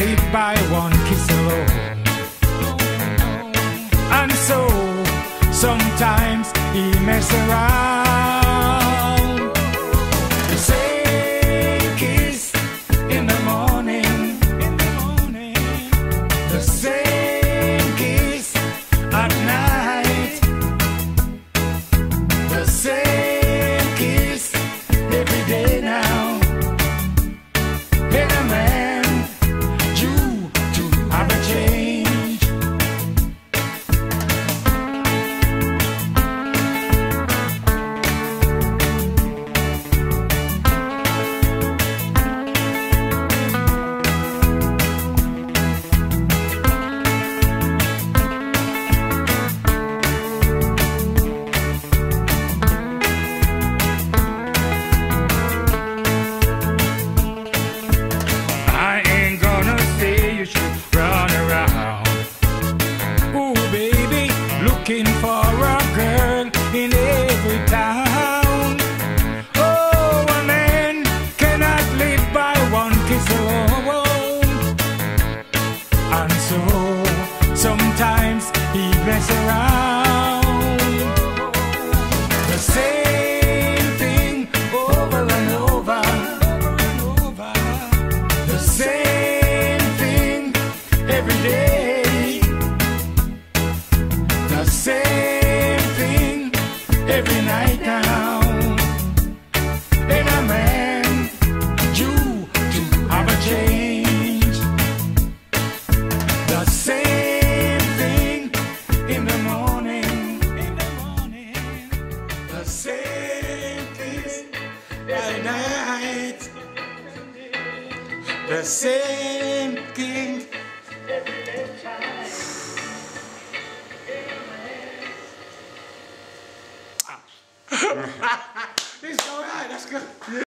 live by one kiss alone. And so sometimes he mess around. The same kiss in the morning, the same kiss at night, the same kiss every day now. In a man due to have a change. Looking for a girl in every town. Oh, a man cannot live by one kiss alone. And so sometimes he mess around. The same thing over and over. The same thing every day. The same thing every night now. In a man due to have a change. The same thing in the morning, the same thing at night, the same thing every day. He's all right, that's good.